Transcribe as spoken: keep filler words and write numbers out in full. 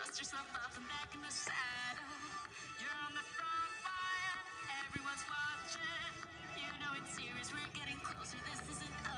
Dust yourself off and back in the saddle. You're on the front line, everyone's watching. You know it's serious, we're getting closer, this isn't